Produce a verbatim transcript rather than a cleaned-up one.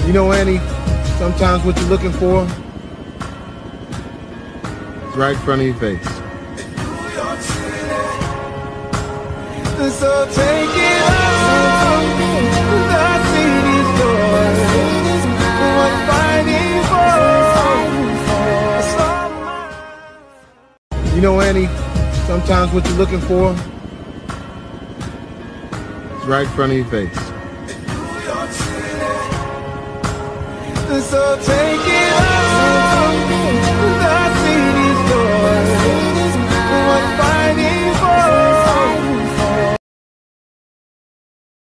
You know, Annie, sometimes what you're looking for is right in front of your face. So take it off, the city's yours. We're fighting for. You know, Annie, sometimes what you're looking for is right in front of your face. So take it off.